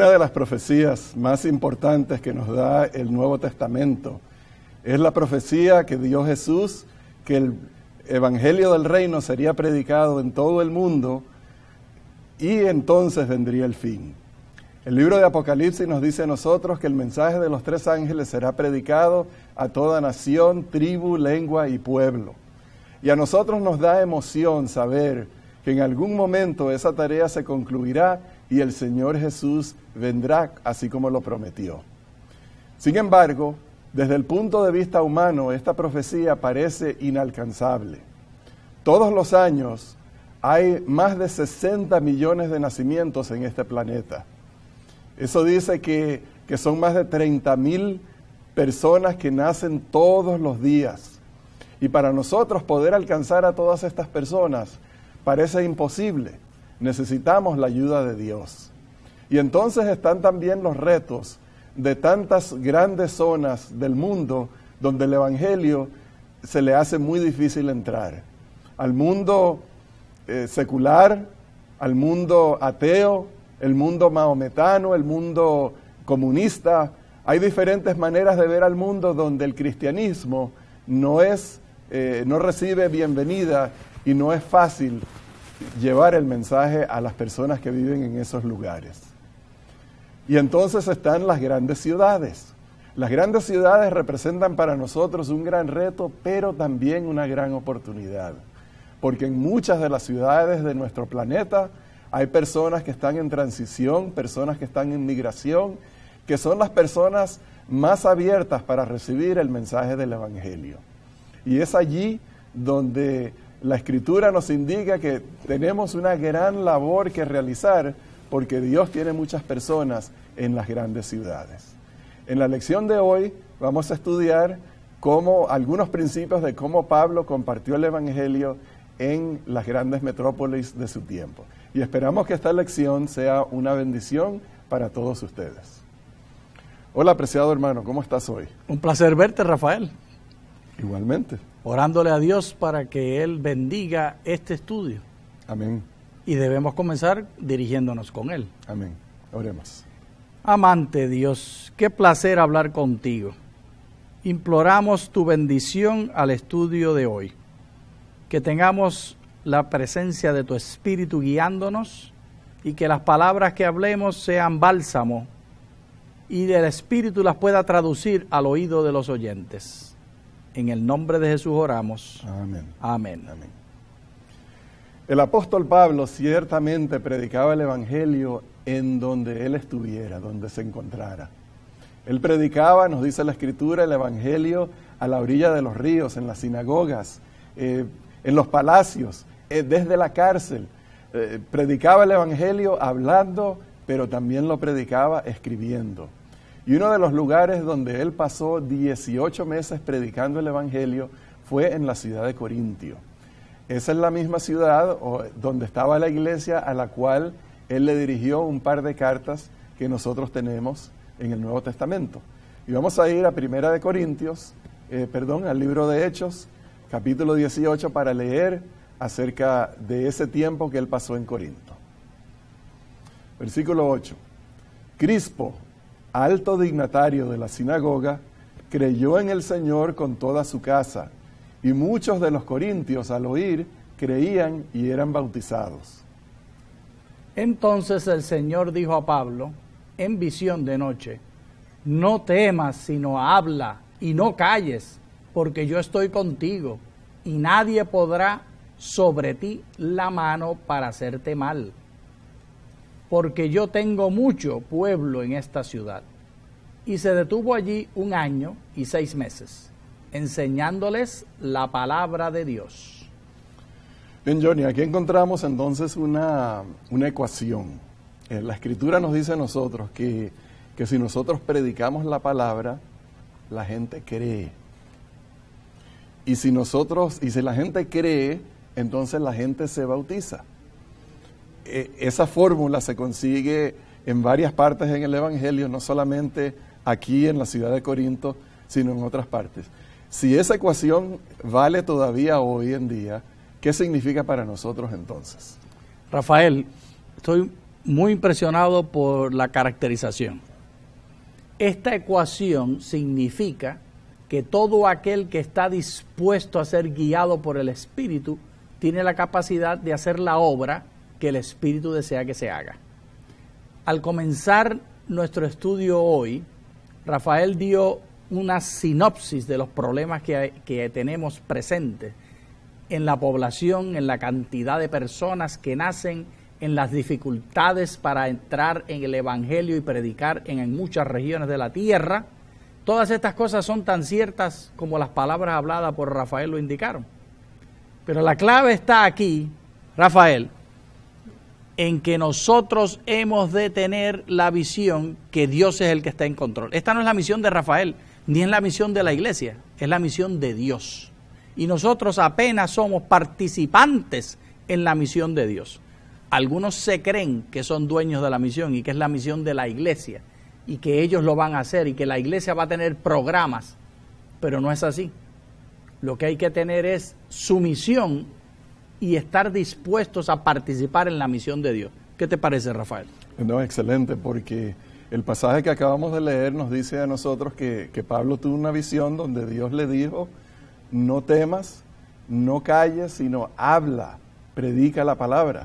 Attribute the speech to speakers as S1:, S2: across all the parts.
S1: Una de las profecías más importantes que nos da el Nuevo Testamento es la profecía que dio Jesús, que el Evangelio del Reino sería predicado en todo el mundo y entonces vendría el fin. El libro de Apocalipsis nos dice a nosotros que el mensaje de los 3 ángeles será predicado a toda nación, tribu, lengua y pueblo. Y a nosotros nos da emoción saber que en algún momento esa tarea se concluirá y el Señor Jesús vendrá así como lo prometió. Sin embargo, desde el punto de vista humano, esta profecía parece inalcanzable. Todos los años hay más de 60 millones de nacimientos en este planeta. Eso dice que son más de 30,000 personas que nacen todos los días. Y para nosotros poder alcanzar a todas estas personas parece imposible. Necesitamos la ayuda de Dios. Y entonces están también los retos de tantas grandes zonas del mundo donde el Evangelio se le hace muy difícil entrar. Al mundo secular, al mundo ateo, el mundo maometano, el mundo comunista. Hay diferentes maneras de ver al mundo donde el cristianismo no recibe bienvenida y no es fácil llevar el mensaje a las personas que viven en esos lugares. Y entonces están las grandes ciudades. Las grandes ciudades representan para nosotros un gran reto, pero también una gran oportunidad. Porque en muchas de las ciudades de nuestro planeta hay personas que están en transición, personas que están en migración, que son las personas más abiertas para recibir el mensaje del Evangelio. Y es allí donde la Escritura nos indica que tenemos una gran labor que realizar porque Dios tiene muchas personas en las grandes ciudades. En la lección de hoy vamos a estudiar algunos principios de cómo Pablo compartió el Evangelio en las grandes metrópolis de su tiempo. Y esperamos que esta lección sea una bendición para todos ustedes. Hola, apreciado hermano, ¿cómo estás hoy?
S2: Un placer verte, Rafael.
S1: Igualmente.
S2: Orándole a Dios para que Él bendiga este estudio.
S1: Amén.
S2: Y debemos comenzar dirigiéndonos con Él.
S1: Amén. Oremos.
S2: Amante Dios, qué placer hablar contigo. Imploramos tu bendición al estudio de hoy. Que tengamos la presencia de tu Espíritu guiándonos y que las palabras que hablemos sean bálsamo y el Espíritu las pueda traducir al oído de los oyentes. En el nombre de Jesús oramos.
S1: Amén.
S2: Amén.
S1: Amén. El apóstol Pablo ciertamente predicaba el Evangelio en donde él estuviera, donde se encontrara. Él predicaba, nos dice la Escritura, el Evangelio a la orilla de los ríos, en las sinagogas, en los palacios, desde la cárcel. Predicaba el Evangelio hablando, pero también lo predicaba escribiendo. Y uno de los lugares donde él pasó 18 meses predicando el Evangelio fue en la ciudad de Corintio. Esa es la misma ciudad donde estaba la iglesia a la cual él le dirigió un par de cartas que nosotros tenemos en el Nuevo Testamento. Y vamos a ir a Primera de Corintios, al libro de Hechos, capítulo 18, para leer acerca de ese tiempo que él pasó en Corinto. Versículo 8. Crispo, alto dignatario de la sinagoga, creyó en el Señor con toda su casa, y muchos de los corintios al oír creían y eran bautizados.
S2: Entonces el Señor dijo a Pablo, en visión de noche, no temas, sino habla y no calles, porque yo estoy contigo, y nadie podrá sobre ti la mano para hacerte mal. Porque yo tengo mucho pueblo en esta ciudad. Y se detuvo allí 1 año y 6 meses, enseñándoles la palabra de Dios.
S1: Bien, Johnny, aquí encontramos entonces una ecuación. La Escritura nos dice a nosotros que si nosotros predicamos la palabra, la gente cree. Y si la gente cree, entonces la gente se bautiza. Esa fórmula se consigue en varias partes en el Evangelio, no solamente aquí en la ciudad de Corinto, sino en otras partes. Si esa ecuación vale todavía hoy en día, ¿qué significa para nosotros entonces?
S2: Rafael, estoy muy impresionado por la caracterización. Esta ecuación significa que todo aquel que está dispuesto a ser guiado por el Espíritu tiene la capacidad de hacer la obra que el Espíritu desea que se haga. Al comenzar nuestro estudio hoy, Rafael dio una sinopsis de los problemas que tenemos presentes en la población, en la cantidad de personas que nacen, en las dificultades para entrar en el Evangelio y predicar en muchas regiones de la tierra. Todas estas cosas son tan ciertas como las palabras habladas por Rafael lo indicaron. Pero la clave está aquí, Rafael, en que nosotros hemos de tener la visión que Dios es el que está en control. Esta no es la misión de Rafael, ni es la misión de la iglesia, es la misión de Dios. Y nosotros apenas somos participantes en la misión de Dios. Algunos se creen que son dueños de la misión y que es la misión de la iglesia y que ellos lo van a hacer y que la iglesia va a tener programas, pero no es así. Lo que hay que tener es sumisión y estar dispuestos a participar en la misión de Dios. ¿Qué te parece, Rafael?
S1: No, excelente, porque el pasaje que acabamos de leer nos dice a nosotros que Pablo tuvo una visión donde Dios le dijo: no temas, no calles, sino habla, predica la palabra.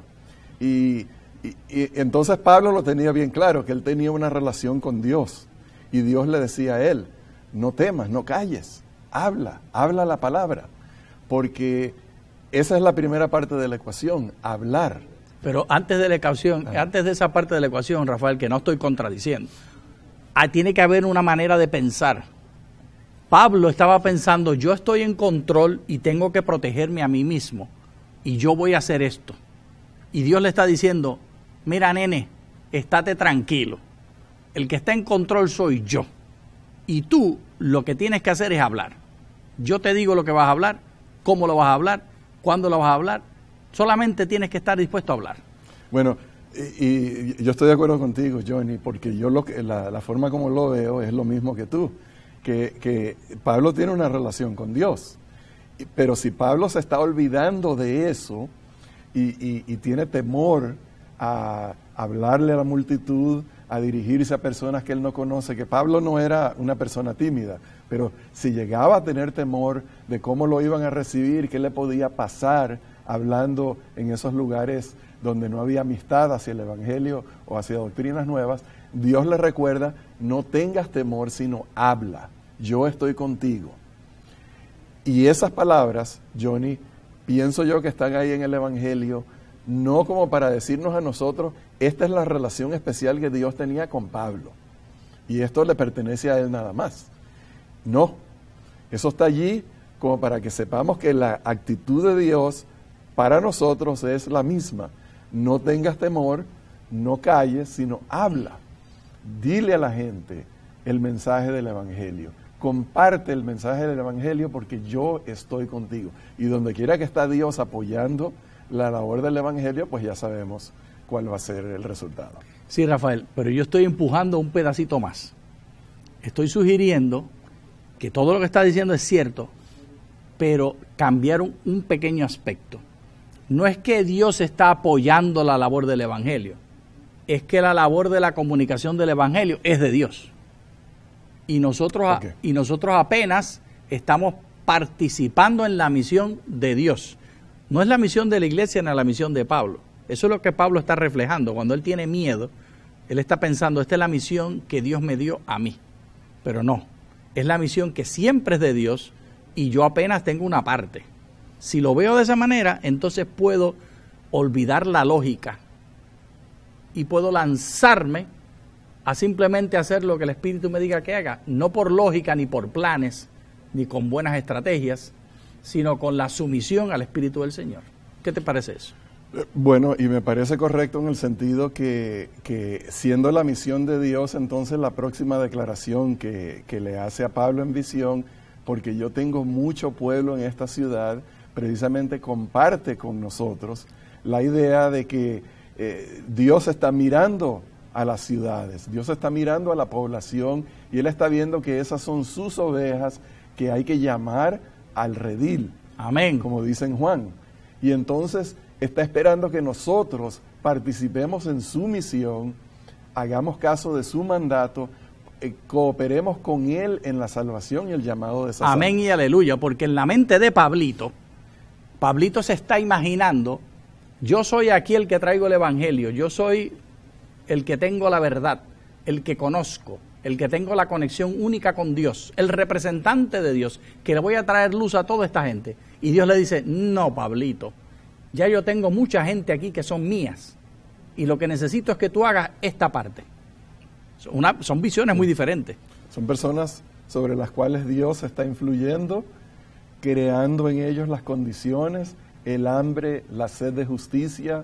S1: Y entonces Pablo lo tenía bien claro, que él tenía una relación con Dios. Y Dios le decía a él: no temas, no calles, habla la palabra. Porque esa es la primera parte de la ecuación, hablar.
S2: Pero antes de la ecuación, antes de esa parte de la ecuación, Rafael, que no estoy contradiciendo, tiene que haber una manera de pensar. Pablo estaba pensando: yo estoy en control y tengo que protegerme a mí mismo, y yo voy a hacer esto. Y Dios le está diciendo: mira, nene, estate tranquilo, el que está en control soy yo, y tú lo que tienes que hacer es hablar. Yo te digo lo que vas a hablar, cómo lo vas a hablar, cuándo lo vas a hablar, solamente tienes que estar dispuesto a hablar.
S1: Bueno, y yo estoy de acuerdo contigo, Johnny, porque yo la forma como lo veo es lo mismo que tú, que Pablo tiene una relación con Dios, pero si Pablo se está olvidando de eso y tiene temor a hablarle a la multitud, a dirigirse a personas que él no conoce, que Pablo no era una persona tímida, pero si llegaba a tener temor de cómo lo iban a recibir, qué le podía pasar hablando en esos lugares donde no había amistad hacia el Evangelio o hacia doctrinas nuevas, Dios le recuerda: no tengas temor, sino habla, yo estoy contigo. Y esas palabras, Johnny, pienso yo que están ahí en el Evangelio, no como para decirnos a nosotros: esta es la relación especial que Dios tenía con Pablo, y esto le pertenece a él nada más. No, eso está allí como para que sepamos que la actitud de Dios para nosotros es la misma. No tengas temor, no calles, sino habla. Dile a la gente el mensaje del Evangelio. Comparte el mensaje del Evangelio, porque yo estoy contigo. Y donde quiera que está Dios apoyando la labor del Evangelio, pues ya sabemos cuál va a ser el resultado.
S2: Sí, Rafael, pero yo estoy empujando un pedacito más. Estoy sugiriendo que todo lo que está diciendo es cierto, pero cambiar un pequeño aspecto. No es que Dios está apoyando la labor del Evangelio, es que la labor de la comunicación del Evangelio es de Dios. Y nosotros apenas estamos participando en la misión de Dios. No es la misión de la iglesia ni la misión de Pablo. Eso es lo que Pablo está reflejando. Cuando él tiene miedo, él está pensando: esta es la misión que Dios me dio a mí. Pero no, es la misión que siempre es de Dios y yo apenas tengo una parte. Si lo veo de esa manera, entonces puedo olvidar la lógica y puedo lanzarme a simplemente hacer lo que el Espíritu me diga que haga, no por lógica, ni por planes, ni con buenas estrategias, sino con la sumisión al Espíritu del Señor. ¿Qué te parece eso?
S1: Bueno, y me parece correcto en el sentido que siendo la misión de Dios, entonces la próxima declaración que le hace a Pablo en visión: porque yo tengo mucho pueblo en esta ciudad, precisamente comparte con nosotros la idea de que Dios está mirando a las ciudades, Dios está mirando a la población, y Él está viendo que esas son sus ovejas que hay que llamar al redil.
S2: Amén.
S1: Como dice en Juan. Y entonces está esperando que nosotros participemos en su misión, hagamos caso de su mandato, cooperemos con Él en la salvación y el llamado de esa
S2: Amén
S1: salvación.
S2: y aleluya, porque en la mente de Pablito se está imaginando, yo soy aquí el que traigo el evangelio, yo soy el que tengo la verdad, el que conozco, el que tengo la conexión única con Dios, el representante de Dios, que le voy a traer luz a toda esta gente. Y Dios le dice, no, Pablito, ya yo tengo mucha gente aquí que son mías, y lo que necesito es que tú hagas esta parte. Son visiones muy diferentes.
S1: Son personas sobre las cuales Dios está influyendo, creando en ellos las condiciones, el hambre, la sed de justicia,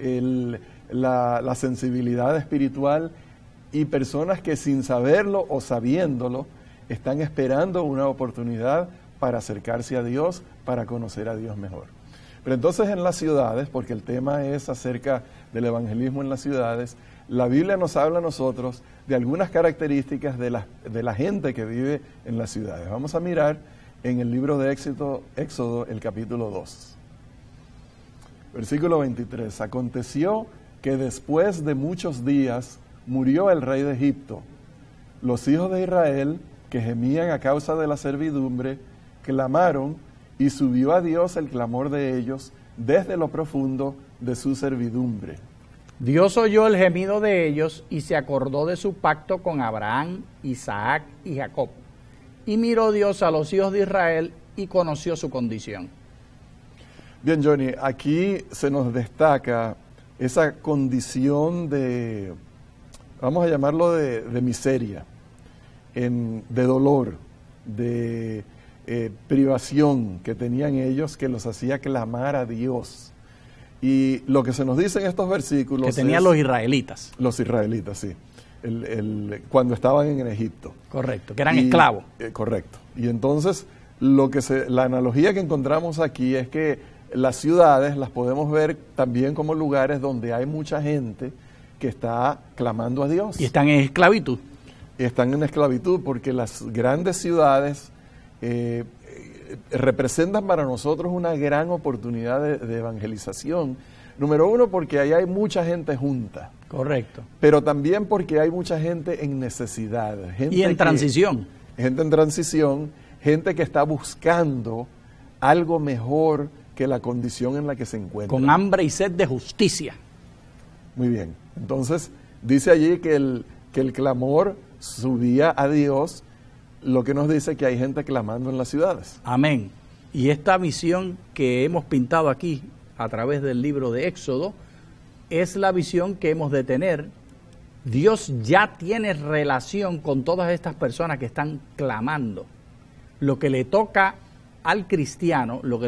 S1: la sensibilidad espiritual, y personas que sin saberlo o sabiéndolo están esperando una oportunidad para acercarse a Dios, para conocer a Dios mejor. Pero entonces en las ciudades, porque el tema es acerca del evangelismo en las ciudades, la Biblia nos habla a nosotros de algunas características de la gente que vive en las ciudades. Vamos a mirar en el libro de Éxodo, el capítulo 2. Versículo 23. Aconteció que después de muchos días murió el rey de Egipto. Los hijos de Israel, que gemían a causa de la servidumbre, clamaron, y subió a Dios el clamor de ellos desde lo profundo de su servidumbre.
S2: Dios oyó el gemido de ellos y se acordó de su pacto con Abraham, Isaac y Jacob. Y miró Dios a los hijos de Israel y conoció su condición.
S1: Bien, Johnny, aquí se nos destaca esa condición de, vamos a llamarlo de miseria, de dolor, de privación que tenían ellos, que los hacía clamar a Dios. Y lo que se nos dice en estos versículos
S2: que tenían los israelitas.
S1: Los israelitas, sí. Cuando estaban en Egipto.
S2: Correcto, que eran esclavos.
S1: Correcto. Y entonces, la analogía que encontramos aquí es que las ciudades las podemos ver también como lugares donde hay mucha gente que está clamando a Dios.
S2: Y están en esclavitud.
S1: Están en esclavitud porque las grandes ciudades representan para nosotros una gran oportunidad de evangelización. Número uno, porque ahí hay mucha gente junta.
S2: Correcto.
S1: Pero también porque hay mucha gente en necesidad.
S2: Y en transición.
S1: Gente en transición, gente que está buscando algo mejor que la condición en la que se encuentra.
S2: Con hambre y sed de justicia.
S1: Muy bien. Entonces, dice allí que el clamor subía a Dios, lo que nos dice que hay gente clamando en las ciudades.
S2: Amén. Y esta visión que hemos pintado aquí a través del libro de Éxodo es la visión que hemos de tener. Dios ya tiene relación con todas estas personas que están clamando. Lo que le toca al cristiano, lo que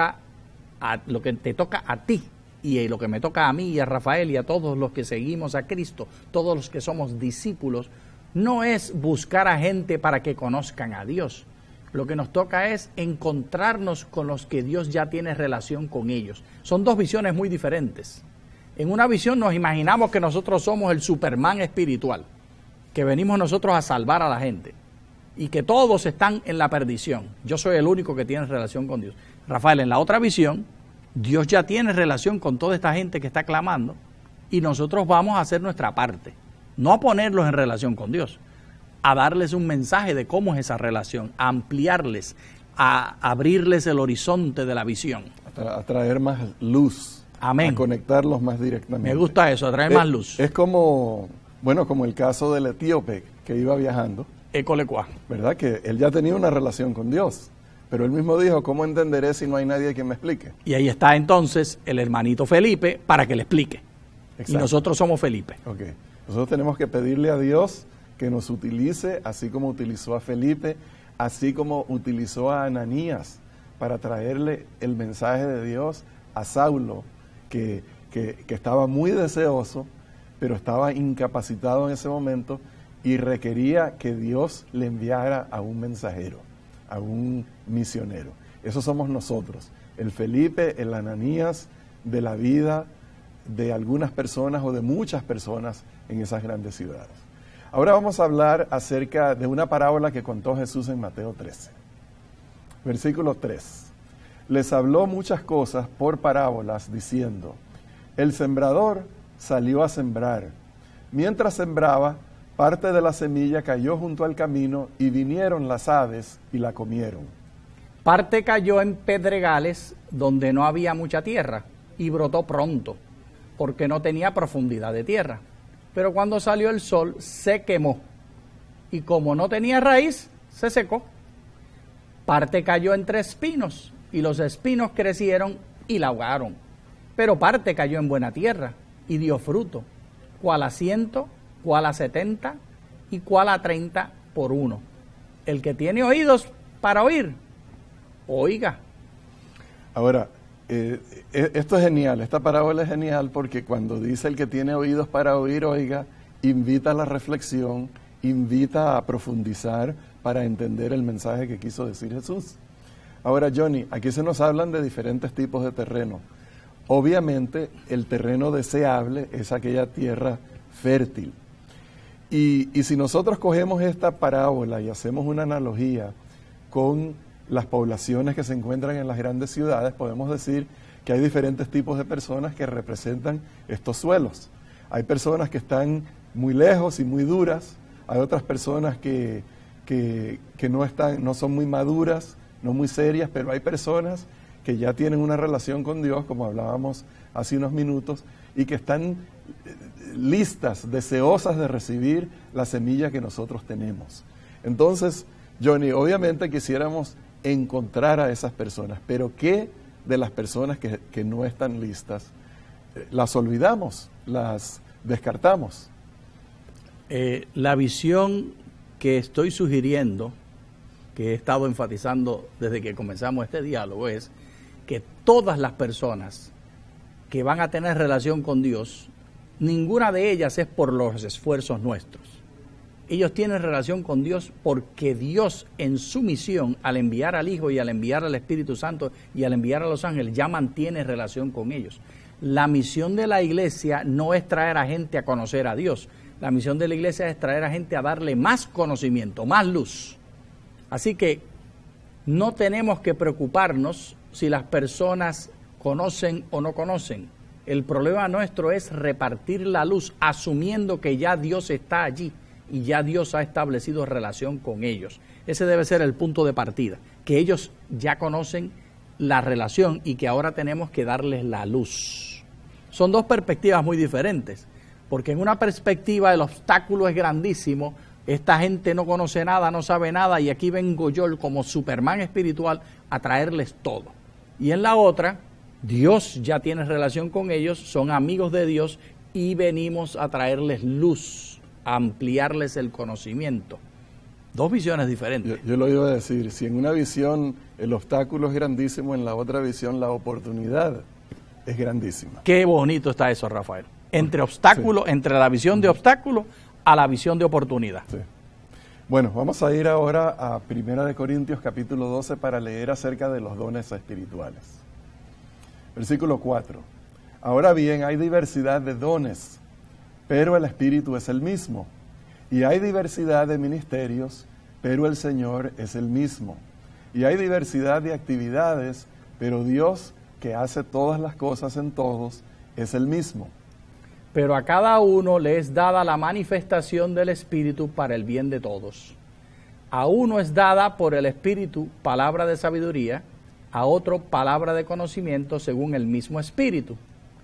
S2: te toca a ti y lo que me toca a mí y a Rafael y a todos los que seguimos a Cristo, todos los que somos discípulos, no es buscar a gente para que conozcan a Dios. Lo que nos toca es encontrarnos con los que Dios ya tiene relación con ellos. Son dos visiones muy diferentes. En una visión nos imaginamos que nosotros somos el Superman espiritual, que venimos nosotros a salvar a la gente y que todos están en la perdición. Yo soy el único que tiene relación con Dios. Rafael, en la otra visión, Dios ya tiene relación con toda esta gente que está clamando y nosotros vamos a hacer nuestra parte. No a ponerlos en relación con Dios, a darles un mensaje de cómo es esa relación, a ampliarles, a abrirles el horizonte de la visión.
S1: A traer más luz.
S2: Amén.
S1: A conectarlos más directamente.
S2: Me gusta eso, a traer más luz.
S1: Es como el caso del etíope que iba viajando.
S2: Écolecua.
S1: ¿Verdad? Que él ya tenía una relación con Dios. Pero él mismo dijo, ¿cómo entenderé si no hay nadie que me explique?
S2: Y ahí está entonces el hermanito Felipe para que le explique. Exacto. Y nosotros somos Felipe.
S1: Ok. Nosotros tenemos que pedirle a Dios que nos utilice, así como utilizó a Felipe, así como utilizó a Ananías para traerle el mensaje de Dios a Saulo, que estaba muy deseoso, pero estaba incapacitado en ese momento y requería que Dios le enviara a un mensajero, a un misionero. Eso somos nosotros, el Felipe, el Ananías de la vida de algunas personas o de muchas personas en esas grandes ciudades. Ahora vamos a hablar acerca de una parábola que contó Jesús en Mateo 13. Versículo 3. les habló muchas cosas por parábolas, diciendo: el sembrador salió a sembrar. Mientras sembraba, parte de la semilla cayó junto al camino, y vinieron las aves y la comieron.
S2: Parte cayó en pedregales donde no había mucha tierra, y brotó pronto, porque no tenía profundidad de tierra. Pero cuando salió el sol, se quemó, y como no tenía raíz, se secó. Parte cayó entre espinos, y los espinos crecieron y la ahogaron. Pero parte cayó en buena tierra, y dio fruto, cuál a 100, cuál a 70, y cuál a 30 por uno. El que tiene oídos para oír, oiga.
S1: Ahora, esto es genial, esta parábola es genial porque cuando dice el que tiene oídos para oír, oiga, invita a la reflexión, invita a profundizar para entender el mensaje que quiso decir Jesús. Ahora, Johnny, aquí se nos hablan de diferentes tipos de terreno. Obviamente, el terreno deseable es aquella tierra fértil. Y si nosotros cogemos esta parábola y hacemos una analogía con las poblaciones que se encuentran en las grandes ciudades, podemos decir que hay diferentes tipos de personas que representan estos suelos. Hay personas que están muy lejos y muy duras, hay otras personas que no son muy maduras, no muy serias, pero hay personas que ya tienen una relación con Dios, como hablábamos hace unos minutos, y que están listas, deseosas de recibir la semilla que nosotros tenemos. Entonces, Johnny, obviamente quisiéramos encontrar a esas personas, pero ¿qué de las personas que no están listas? ¿Las olvidamos? ¿Las descartamos?
S2: La visión que estoy sugiriendo, que he estado enfatizando desde que comenzamos este diálogo, es que todas las personas que van a tener relación con Dios, ninguna de ellas es por los esfuerzos nuestros. Ellos tienen relación con Dios porque Dios en su misión, al enviar al Hijo y al enviar al Espíritu Santo y al enviar a los ángeles, ya mantiene relación con ellos. La misión de la iglesia no es traer a gente a conocer a Dios. La misión de la iglesia es traer a gente a darle más conocimiento, más luz. Así que no tenemos que preocuparnos si las personas conocen o no conocen. El problema nuestro es repartir la luz asumiendo que ya Dios está allí y ya Dios ha establecido relación con ellos. Ese debe ser el punto de partida, que ellos ya conocen la relación y que ahora tenemos que darles la luz. Son dos perspectivas muy diferentes, porque en una perspectiva el obstáculo es grandísimo, esta gente no conoce nada, no sabe nada, y aquí vengo yo como Superman espiritual a traerles todo. Y en la otra, Dios ya tiene relación con ellos, son amigos de Dios y venimos a traerles luz, a ampliarles el conocimiento. Dos visiones diferentes.
S1: Yo lo iba a decir, si en una visión el obstáculo es grandísimo, en la otra visión la oportunidad es grandísima.
S2: Qué bonito está eso, Rafael. Entre obstáculos, sí. Entre la visión de obstáculo a la visión de oportunidad.
S1: Sí. Bueno, vamos a ir ahora a 1 Corintios capítulo 12 para leer acerca de los dones espirituales. Versículo 4. Ahora bien, hay diversidad de dones, pero el Espíritu es el mismo. Y hay diversidad de ministerios, pero el Señor es el mismo. Y hay diversidad de actividades, pero Dios, que hace todas las cosas en todos, es el mismo.
S2: Pero a cada uno le es dada la manifestación del Espíritu para el bien de todos. A uno es dada por el Espíritu palabra de sabiduría, a otro palabra de conocimiento según el mismo Espíritu,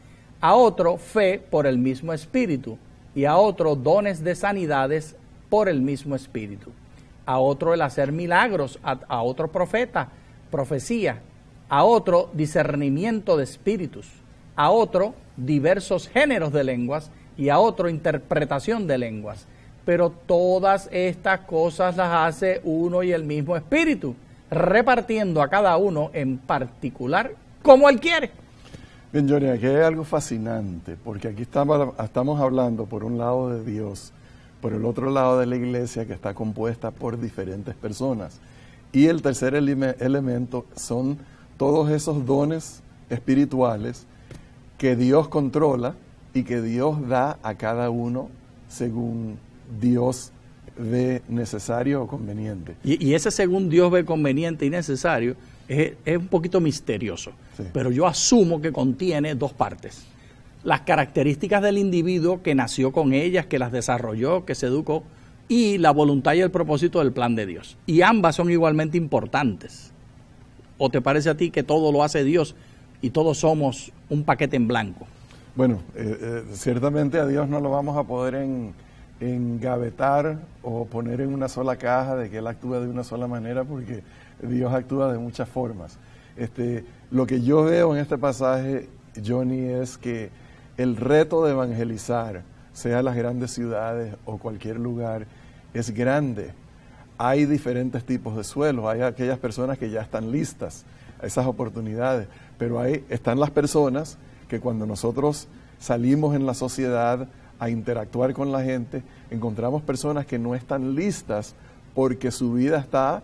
S2: a otro fe por el mismo Espíritu, y a otro dones de sanidades por el mismo Espíritu, a otro el hacer milagros, a otro profeta, profecía, a otro discernimiento de espíritus, a otro diversos géneros de lenguas y a otro interpretación de lenguas. Pero todas estas cosas las hace uno y el mismo Espíritu, repartiendo a cada uno en particular como Él quiere.
S1: Bien, Johnny, aquí hay algo fascinante, porque aquí estamos hablando por un lado de Dios, por el otro lado de la iglesia que está compuesta por diferentes personas. Y el tercer elemento son todos esos dones espirituales que Dios controla y que Dios da a cada uno según Dios ve necesario o conveniente.
S2: Y ese según Dios ve conveniente y necesario es un poquito misterioso,
S1: Sí.
S2: pero yo asumo que contiene dos partes. Las características del individuo que nació con ellas, que las desarrolló, que se educó, y la voluntad y el propósito del plan de Dios. Y ambas son igualmente importantes. ¿O te parece a ti que todo lo hace Dios y todos somos un paquete en blanco?
S1: Bueno, ciertamente a Dios no lo vamos a poder engavetar o poner en una sola caja de que Él actúa de una sola manera, porque Dios actúa de muchas formas. Lo que yo veo en este pasaje, Johnny, es que el reto de evangelizar, sea las grandes ciudades o cualquier lugar, es grande. Hay diferentes tipos de suelos, hay aquellas personas que ya están listas a esas oportunidades, pero están las personas que cuando nosotros salimos en la sociedad a interactuar con la gente, encontramos personas que no están listas porque su vida está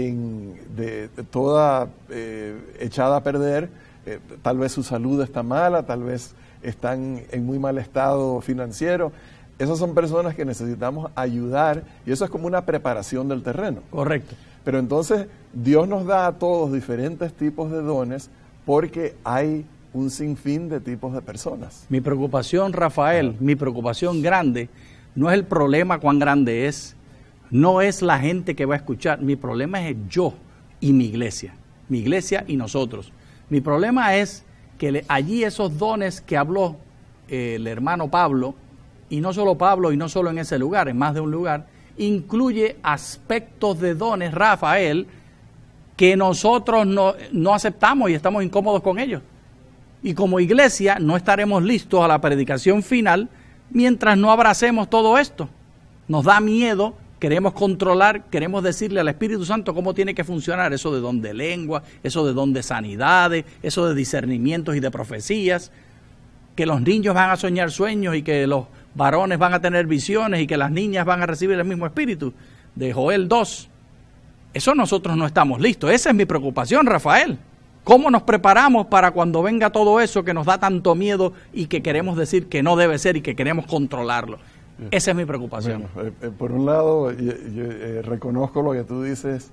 S1: toda echada a perder, tal vez su salud está mala, tal vez están en muy mal estado financiero. Esas son personas que necesitamos ayudar y eso es como una preparación del terreno.
S2: Correcto.
S1: Pero entonces Dios nos da a todos diferentes tipos de dones porque hay un sinfín de tipos de personas.
S2: Mi preocupación, Rafael, mi preocupación grande, no es el problema cuán grande es, no es la gente que va a escuchar, mi problema es yo y mi iglesia y nosotros. Mi problema es que allí esos dones que habló el hermano Pablo, y no solo Pablo y no solo en ese lugar, en más de un lugar, incluye aspectos de dones, Rafael, que nosotros no aceptamos y estamos incómodos con ellos. Y como iglesia no estaremos listos a la predicación final mientras no abracemos todo esto. Nos da miedo, queremos controlar, queremos decirle al Espíritu Santo cómo tiene que funcionar eso de don de lengua, eso de don de sanidades, eso de discernimientos y de profecías, que los niños van a soñar sueños y que los varones van a tener visiones y que las niñas van a recibir el mismo espíritu de Joel 2. Eso nosotros no estamos listos. Esa es mi preocupación, Rafael. ¿Cómo nos preparamos para cuando venga todo eso que nos da tanto miedo y que queremos decir que no debe ser y que queremos controlarlo? Esa es mi preocupación.
S1: Bueno, por un lado, yo reconozco lo que tú dices,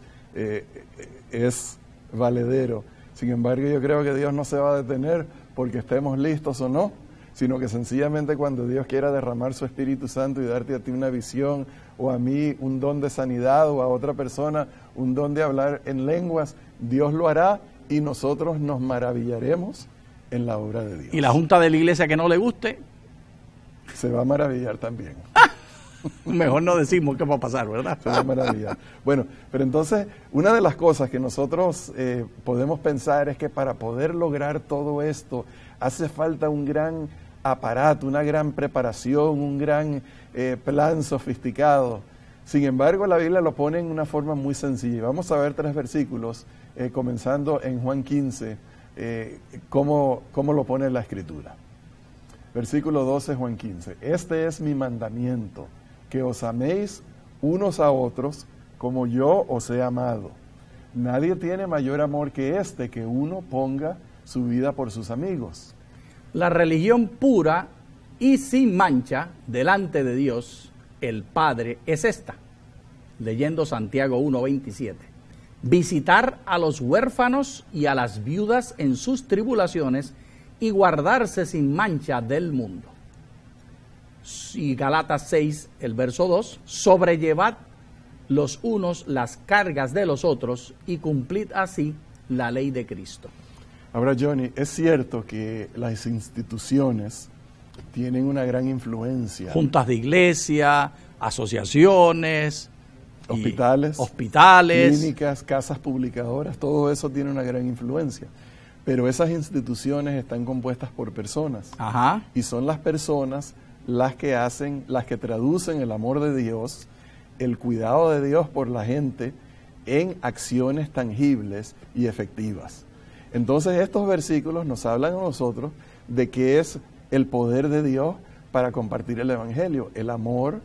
S1: es valedero. Sin embargo, yo creo que Dios no se va a detener porque estemos listos o no, sino que sencillamente cuando Dios quiera derramar su Espíritu Santo y darte a ti una visión, o a mí un don de sanidad, o a otra persona un don de hablar en lenguas, Dios lo hará y nosotros nos maravillaremos en la obra de Dios.
S2: Y la junta de la iglesia que no le guste,
S1: se va a maravillar también.
S2: Mejor no decimos qué va a pasar, ¿verdad?
S1: Se va a maravillar. Bueno, pero entonces, una de las cosas que nosotros podemos pensar es que para poder lograr todo esto, hace falta un gran aparato, una gran preparación, un gran plan sofisticado. Sin embargo, la Biblia lo pone en una forma muy sencilla. Vamos a ver 3 versículos, comenzando en Juan 15, cómo lo pone la Escritura. Versículo 12, Juan 15. Este es mi mandamiento, que os améis unos a otros como yo os he amado. Nadie tiene mayor amor que este, que uno ponga su vida por sus amigos.
S2: La religión pura y sin mancha delante de Dios, el Padre, es esta. Leyendo Santiago 1:27. Visitar a los huérfanos y a las viudas en sus tribulaciones y guardarse sin mancha del mundo. Y Galatas 6, el verso 2, sobrellevad los unos las cargas de los otros y cumplid así la ley de Cristo.
S1: Ahora, Johnny, es cierto que las instituciones tienen una gran influencia.
S2: Juntas de iglesia, asociaciones, hospitales,
S1: clínicas, casas publicadoras, todo eso tiene una gran influencia. Pero esas instituciones están compuestas por personas.
S2: Ajá.
S1: Y son las personas las que traducen el amor de Dios, el cuidado de Dios por la gente en acciones tangibles y efectivas. Entonces estos versículos nos hablan a nosotros de qué es el poder de Dios para compartir el Evangelio, el amor,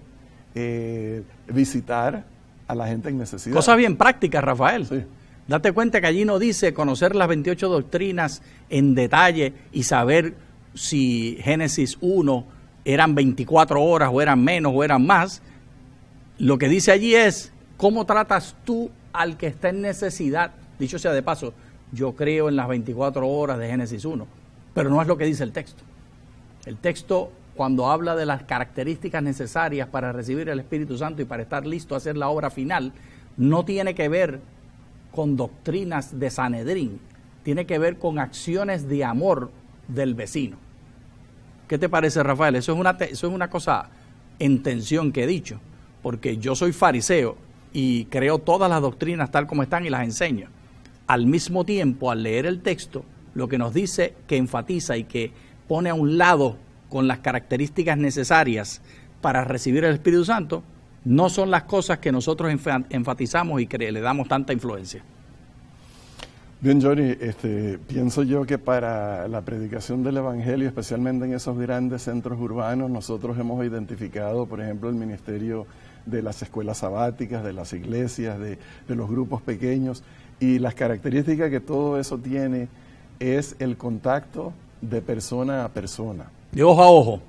S1: visitar a la gente en necesidad.
S2: Cosas bien prácticas, Rafael.
S1: Sí.
S2: Date cuenta que allí no dice conocer las 28 doctrinas en detalle y saber si Génesis 1 eran 24 horas o eran menos o eran más. Lo que dice allí es cómo tratas tú al que está en necesidad. Dicho sea de paso, yo creo en las 24 horas de Génesis 1, pero no es lo que dice el texto. El texto, cuando habla de las características necesarias para recibir el Espíritu Santo y para estar listo a hacer la obra final, no tiene que ver con doctrinas de Sanedrín, tiene que ver con acciones de amor del vecino. ¿Qué te parece, Rafael? Eso es una cosa en tensión que he dicho, porque yo soy fariseo y creo todas las doctrinas tal como están y las enseño. Al mismo tiempo, al leer el texto, lo que nos dice, que enfatiza y que pone a un lado con las características necesarias para recibir el Espíritu Santo, no son las cosas que nosotros enfatizamos y que le damos tanta influencia.
S1: Bien, Johnny, pienso yo que para la predicación del Evangelio, especialmente en esos grandes centros urbanos, nosotros hemos identificado, por ejemplo, el ministerio de las escuelas sabáticas, de las iglesias, de los grupos pequeños, y las características que todo eso tiene es el contacto de persona a persona.
S2: De ojo a ojo.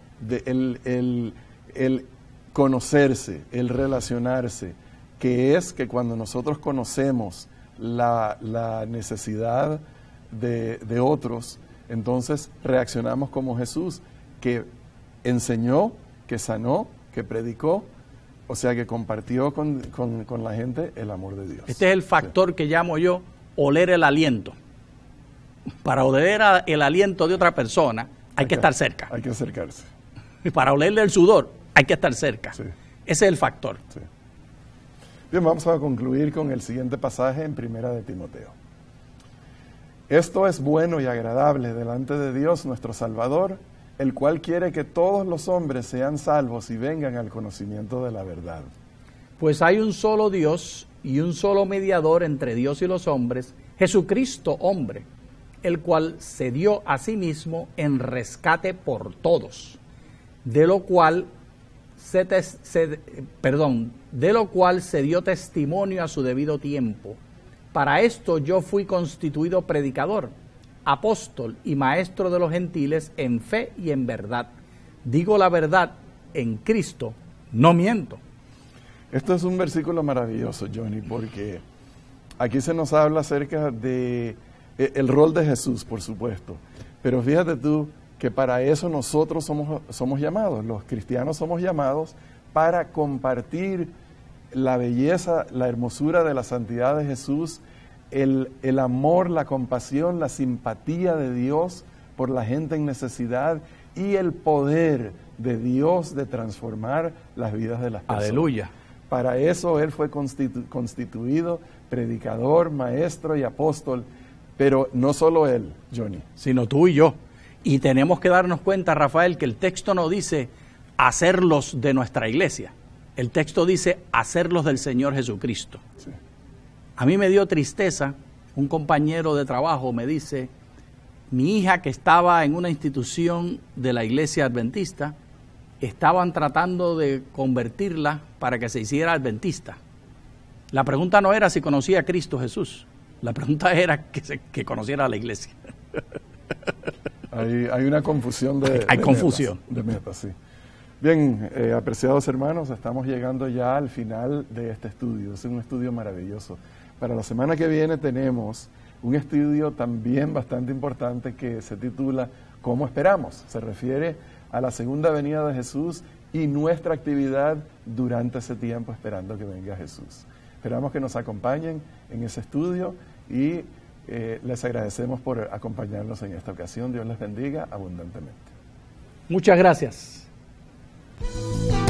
S1: El conocerse, el relacionarse, que es que cuando nosotros conocemos la necesidad de otros, entonces reaccionamos como Jesús, que enseñó, que sanó, que predicó, o sea que compartió con la gente el amor de Dios.
S2: Este es el factor que llamo yo oler el aliento. Para oler el aliento de otra persona hay que estar cerca.
S1: Hay que acercarse.
S2: Y para olerle el sudor hay que estar cerca.
S1: Sí.
S2: Ese es el factor.
S1: Sí. Bien, vamos a concluir con el siguiente pasaje en Primera de Timoteo. Esto es bueno y agradable delante de Dios nuestro Salvador, el cual quiere que todos los hombres sean salvos y vengan al conocimiento de la verdad.
S2: Pues hay un solo Dios y un solo mediador entre Dios y los hombres, Jesucristo hombre, el cual se dio a sí mismo en rescate por todos, de lo cual se dio testimonio a su debido tiempo. Para esto yo fui constituido predicador, apóstol y maestro de los gentiles en fe y en verdad. Digo la verdad en Cristo, no miento.
S1: Esto es un versículo maravilloso, Johnny, porque aquí se nos habla acerca de el rol de Jesús, por supuesto. Pero fíjate tú que para eso nosotros somos llamados, los cristianos somos llamados para compartir la belleza, la hermosura de la santidad de Jesús, el amor, la compasión, la simpatía de Dios por la gente en necesidad y el poder de Dios de transformar las vidas de las personas.
S2: Aleluya.
S1: Para eso Él fue constituido predicador, maestro y apóstol, pero no solo Él, Johnny.
S2: Sino tú y yo. Y tenemos que darnos cuenta, Rafael, que el texto no dice hacerlos de nuestra iglesia. El texto dice hacerlos del Señor Jesucristo.
S1: Sí.
S2: A mí me dio tristeza, un compañero de trabajo me dice, mi hija que estaba en una institución de la iglesia adventista, estaban tratando de convertirla para que se hiciera adventista. La pregunta no era si conocía a Cristo Jesús, la pregunta era que conociera a la iglesia.
S1: Hay una confusión
S2: Hay confusión.
S1: De metas, sí. Bien, apreciados hermanos, estamos llegando ya al final de este estudio. Es un estudio maravilloso. Para la semana que viene tenemos un estudio también bastante importante que se titula ¿Cómo esperamos? Se refiere a la segunda venida de Jesús y nuestra actividad durante ese tiempo esperando que venga Jesús. Esperamos que nos acompañen en ese estudio y les agradecemos por acompañarnos en esta ocasión. Dios les bendiga abundantemente.
S2: Muchas gracias.